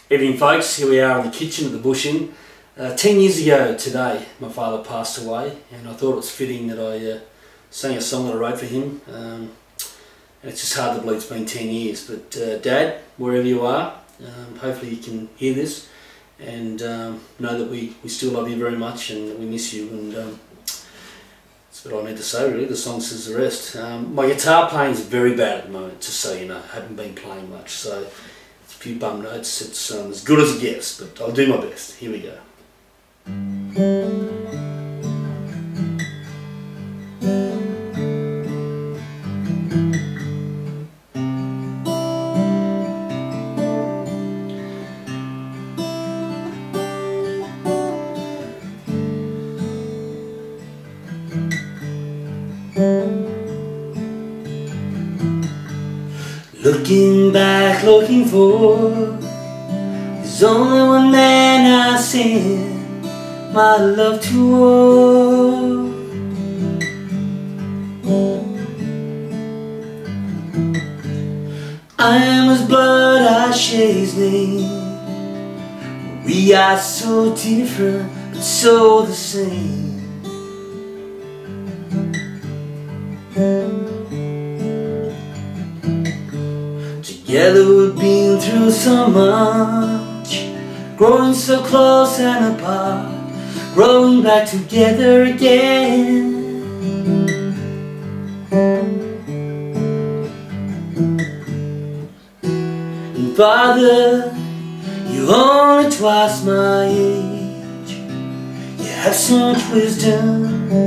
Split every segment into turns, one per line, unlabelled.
Evening folks, here we are in the kitchen at the Bush Inn. 10 years ago today my father passed away, and I thought it was fitting that I sang a song that I wrote for him. And it's just hard to believe it's been 10 years, but Dad, wherever you are, hopefully you can hear this and know that we still love you very much and we miss you, and that's what I need to say really. The song says the rest. My guitar playing is very bad at the moment, just so you know. I haven't been playing much, so it's a few bum notes. It's as good as it gets, but I'll do my best. Here we go. Looking back, looking forward, there's only one man I send my love toward. I am his blood, I share his name. We are so different, but so the same. Together we've been through so much, growing so close and apart, growing back together again. And Father, you're only twice my age. You have so much wisdom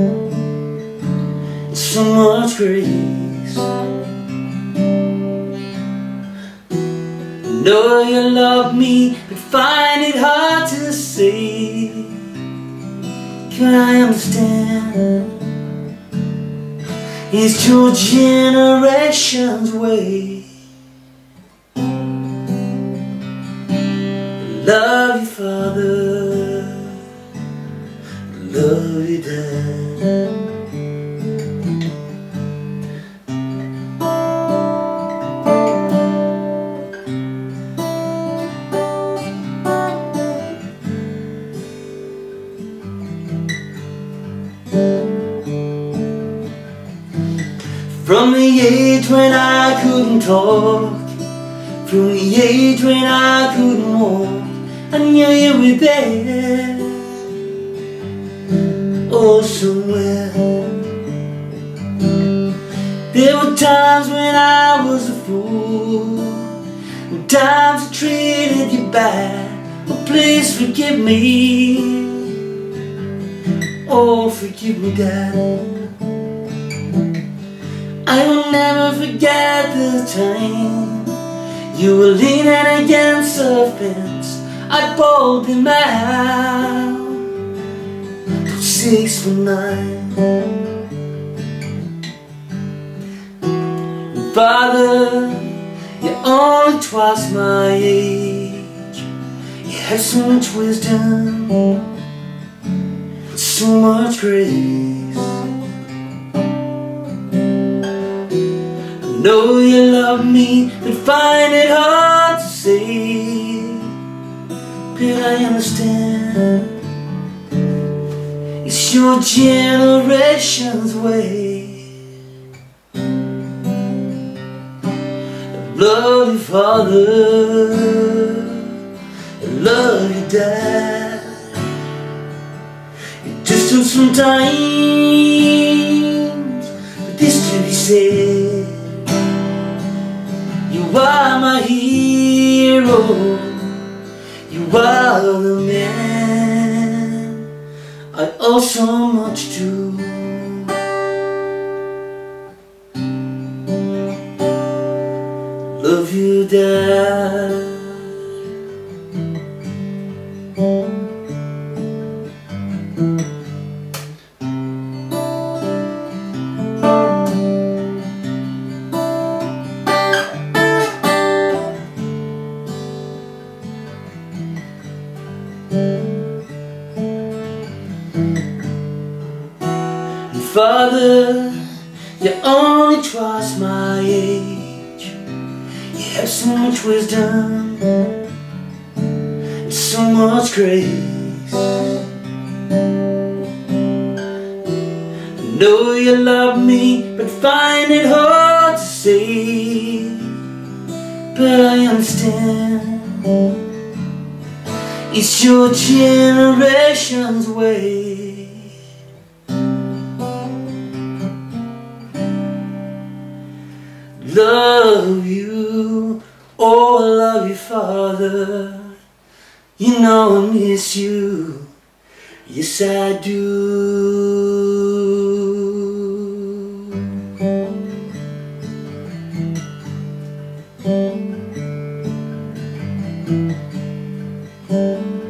and so much grace. I know you love me, but find it hard to say. Can I understand? It's your generation's way. I love you, Father. I love you, Dad. From the age when I couldn't talk, from the age when I couldn't walk, I knew you were there, oh so well. There were times when I was a fool, and times I treated you bad. Oh please forgive me, oh forgive me, Dad. I will never forget the time you were leaning against the fence. I pulled him out till 6 for 9. And Father, you're only twice my age. You have so much wisdom and so much grace. I know you love me, but find it hard to say. But I understand, it's your generation's way. I love you, Father. I love you, Dad. It just took some time for this to be said. You are my hero, you are the man I owe so much to. Love you, Dad. Father, you're only twice my age. You have so much wisdom grace. I know you love me, but find it hard to say. But I understand, it's your generation's way. Love you, oh I love you, Father. You know I miss you, yes I do.